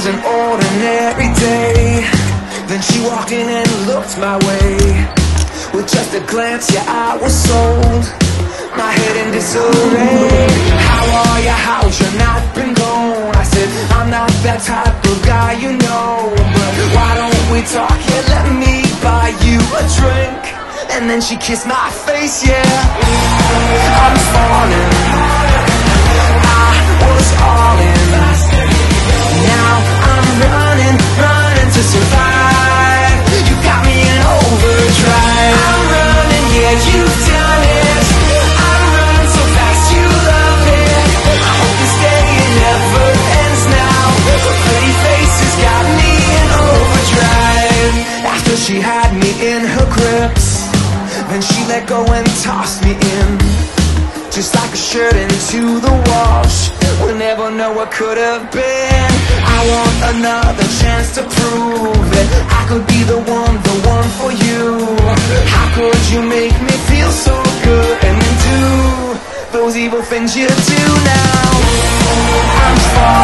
was an ordinary day. Then she walked in and looked my way. With just a glance, yeah, I was sold. My head in disarray. How are you? How's your night been gone? I said, I'm not that type of guy, you know. But why don't we talk? Yeah, let me buy you a drink. And then she kissed my face, yeah. I'm falling. I was all in. Now I'm running to survive. You got me in overdrive. I'm running, yeah, you've done it. I'm running so fast, you love it. I hope this day it never ends now. Her pretty face has got me in overdrive. After she had me in her grips, then she let go and tossed me in, just like a shirt into the wash. We'll never know what could have been. I want another chance to prove that I could be the one for you. How could you make me feel so good and then do those evil things you do now? I'm falling.